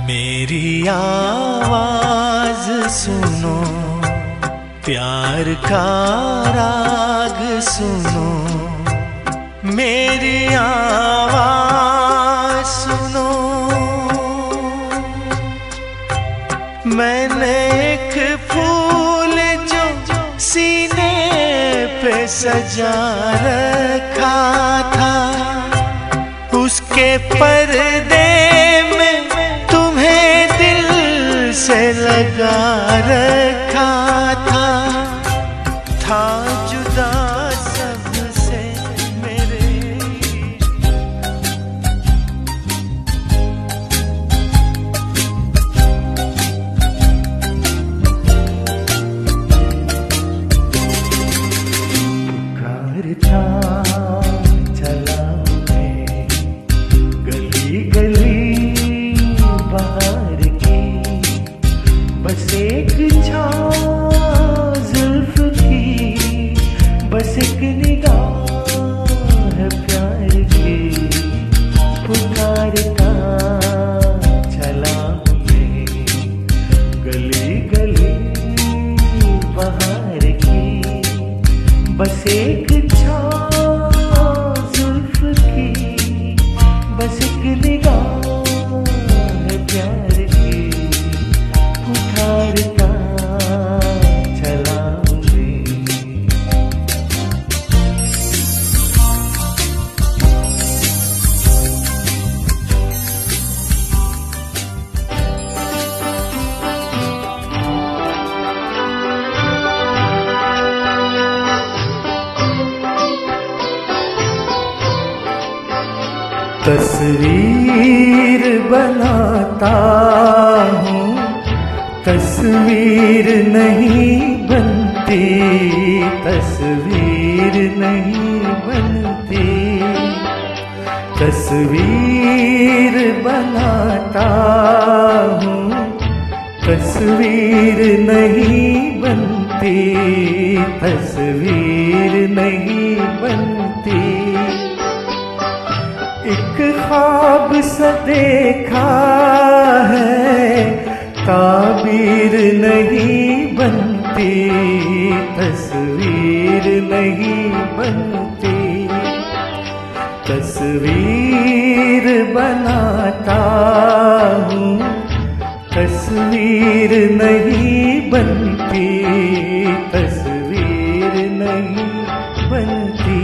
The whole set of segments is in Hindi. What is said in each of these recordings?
मेरी आवाज सुनो, प्यार का राग सुनो, मेरी आवाज सुनो। मैंने एक फूल जो सीने पे सजा रखा था, उसके पर्दे में तुम्हें दिल से लगा रखा था जुदा सबसे मेरे। पुकारता चला मैं गली गली बाहर की, बस एक छाँव जुल्फ की, बस एक निगाह प्यार की। पुकारता चला मैं गली गली बाहर की, बस एक छाँव जुल्फ की, बस एक निगाह प्यार की। पुकारता चला मैं। तस्वीर बनाता हूँ, तस्वीर नहीं बनती, तस्वीर नहीं बनती। तस्वीर बनाता हूँ, तस्वीर नहीं बनती, तस्वीर नहीं बनती। एक ख्वाब सा देखा है, ताबीर नहीं बनती, तस्वीर नहीं बनती। तस्वीर बनाता हूँ, तस्वीर नहीं बनती, तस्वीर नहीं बनती।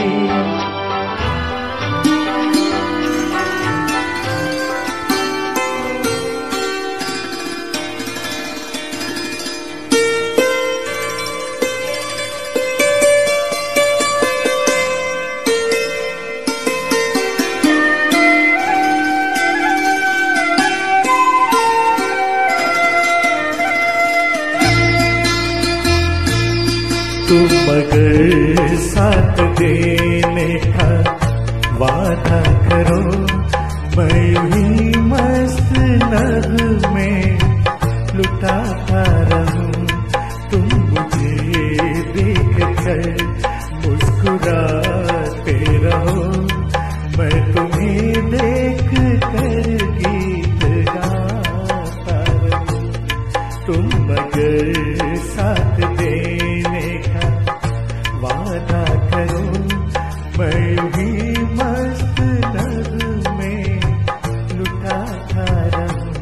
तुम मगर साथ देने का वादा करो, मैं यूं मस्त नगमे लुटाता रहूं। तुम मुझे देख कर मुस्कुराते रहो, मैं तुम्हें देख कर गीत गाता रहूं। तुम मगर साथ देने का वादा करो, मैं भी मस्त नगमे लुटाता रहूं।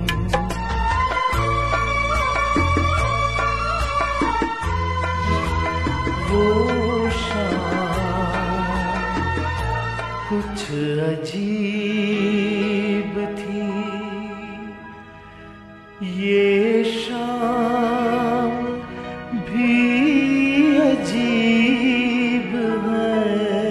वो शाम कुछ अजीब थी, ये शाम भी अजीब है।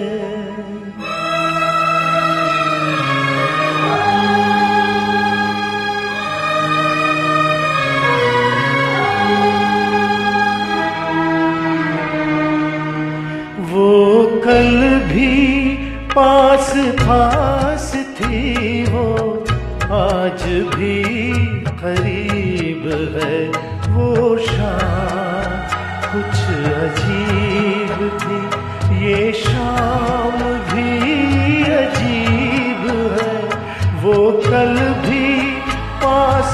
वो कल भी पास पास थी, वो आज भी करीब है। वो शाम कुछ अजीब थी, ये शाम भी अजीब है। वो कल भी पास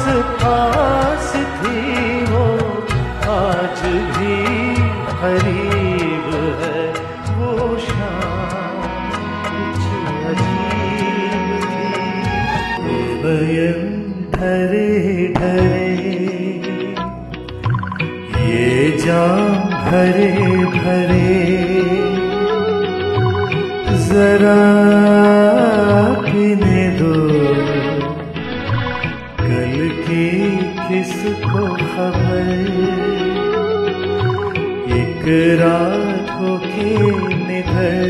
नयन ढरे ढरे, ये जाम भरे भरे, जरा पीने दो, कल की किसको खबर, एक रात हो के निधर,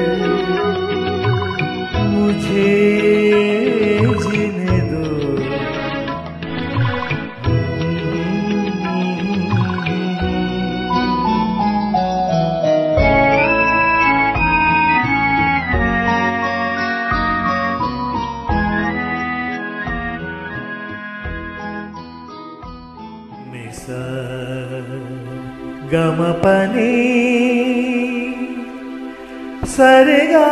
मुझे जीने दो। निसा गम पनी सरगा,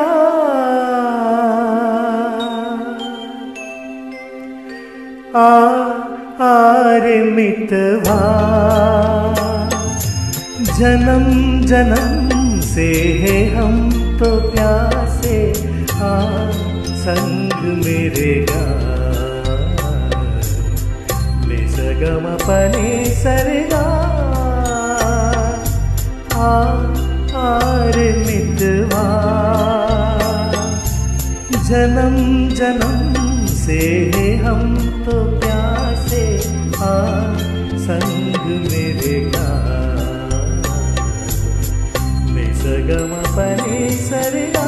आरे मितवा, जन्म जन्म से है हम तो प्यासे, आ संग मेरे गा, ले सगम पने सरगा, आरे मितवा, जन्म जन्म से हम तो प्यासे, आ संग मेरे गा, ले सगम पने सरगा।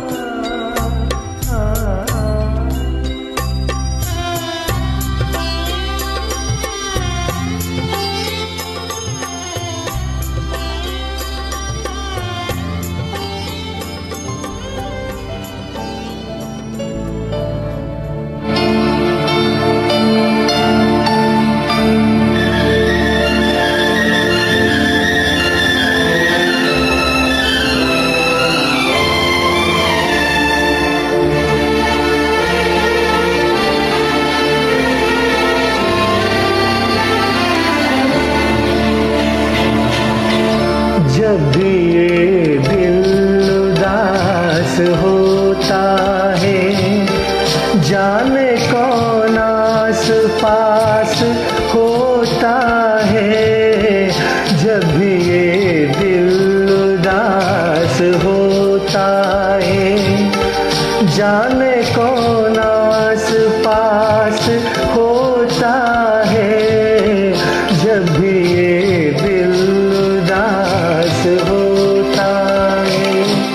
जब भी ये दिल उदास होता है, जाने कौन आस पास होता है, जब भी ये दिल उदास होता है, जाने कौन आस पास होता है, जब भी ये दिल उदास होता है।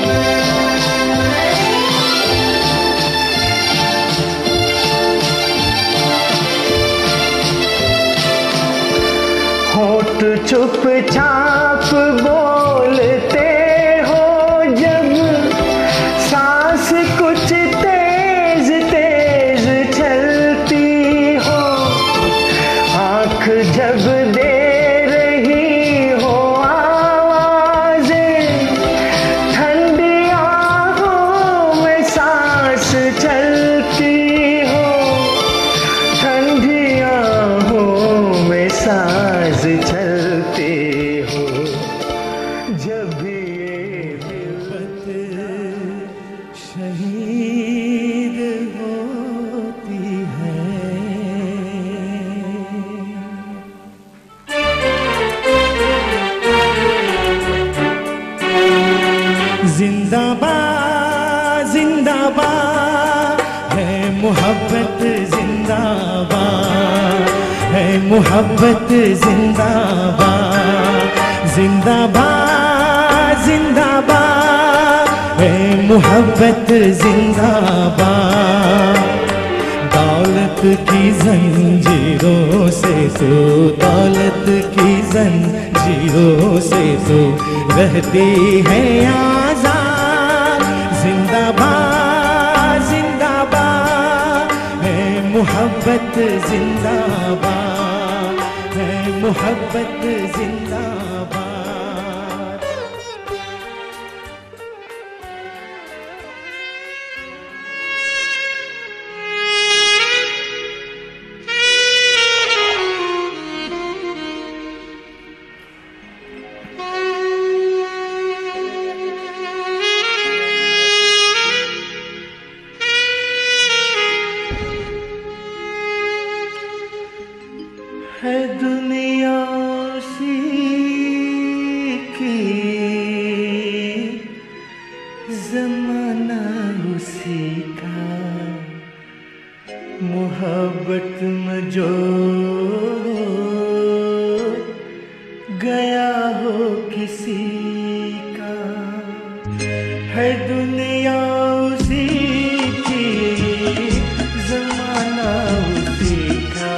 होठ चुपचाप बोलते हो जब, सांस कुछ तेज तेज चलती हो, आँख जब दे रही हो आवाज़ें, ठंडी आँखों में सांस चलती हो, ठंडी आँखों में सांस चलते हो, जब भी ये दिल शहीद होती है। जिंदाबाद जिंदाबाद है मोहब्बत, जिंदाबाद है मोहब्बत, जिंदाबाद जिंदाबाद जिंदाबाद है मोहब्बत, जिंदाबाद। दौलत की जंजीरों से तो, दौलत की जंजीरों से तो रहती है आजाद, जिंदाबाद जिंदाबाद है मोहब्बत, जिंदाबाद है मोहब्बत, जिंदाबाद। है दुनिया उसी की, जमाना उसी का, मोहब्बत में जो गया हो किसी का। है दुनिया उसी की, जमाना उसी का,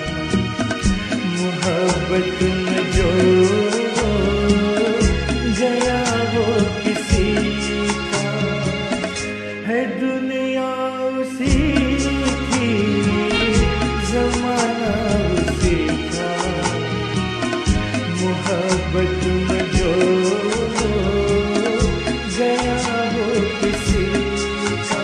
मोहब्बत में जो गया हो किसी का। है दुनिया उसी की, जमाना उसी का, मोहब्बत में जो गया हो किसी का।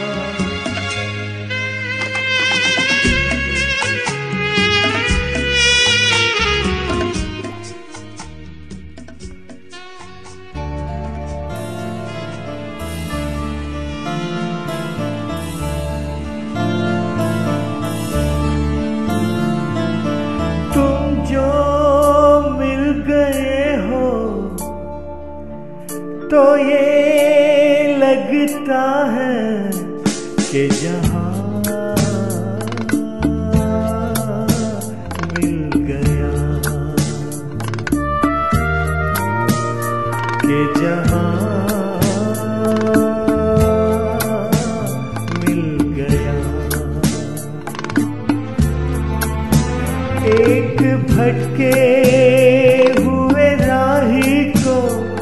तुम जो मिल गए हो तो ये लगता है कि जहां मिल गया, कि जहां मिल गया। एक भटके हुए राही को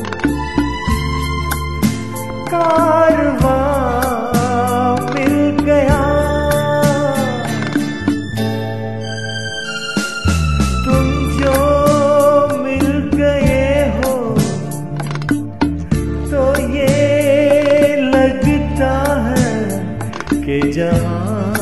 कारवां मिल गया। तुम जो मिल गए हो तो ये लगता है कि जहां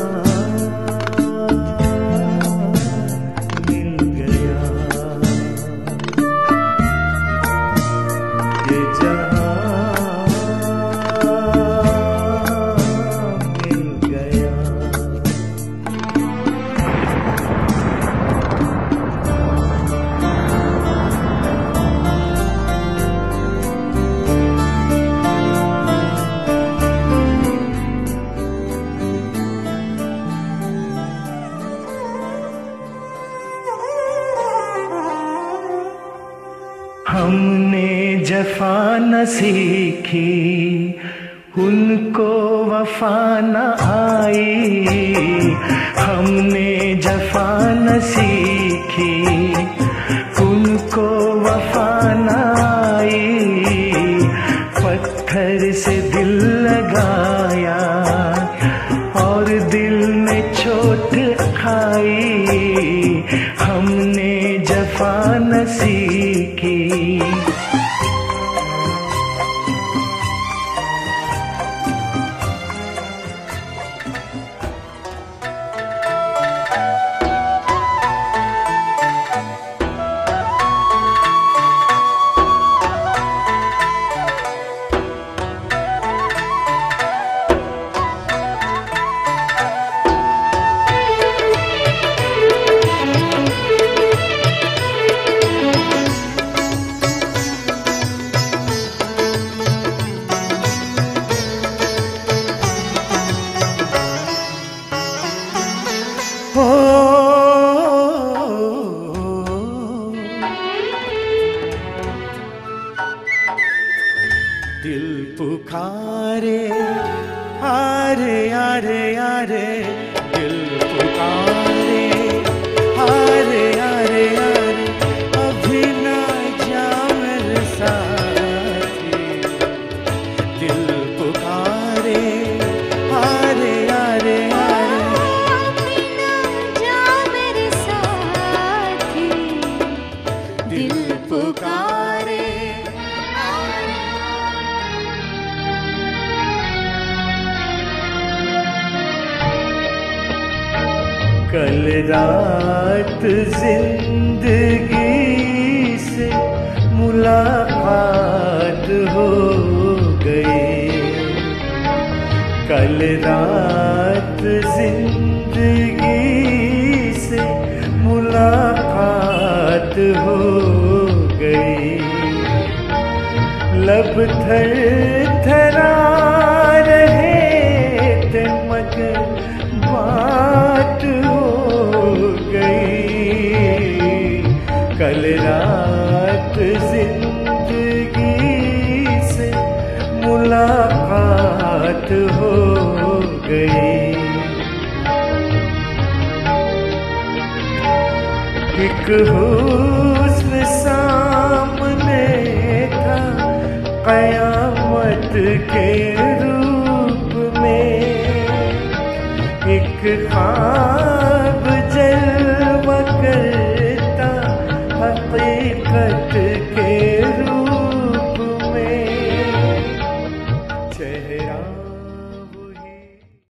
हमने जफा न सीखी, उनको वफा न आई। हमने जफा न सीखी, उनको वफा न आई। पत्थर से दिल लगाया और दिल में चोट खाई। हमने जफा न सीखी। दिल पुकारे आरे आरे आरे, दिल पुकारे आरे आरे आरे, अभी ना जा मेरे साथी। दिल पुकारे आरे आरे आरे, अभी ना जा मेरे साथी। दिल पुकारे कल रात जिंदगी से मुलाकात हो गई। कल रात जिंदगी से मुलाकात थर थरा रहे थे मगर बात हो गई। कल रात जिंदगी से मुलाकात हो गई। एक हुस्न सामने था कयामत के रूप में, एक ख्वाब जलवा करता हकीकत के रूप में। चेहरा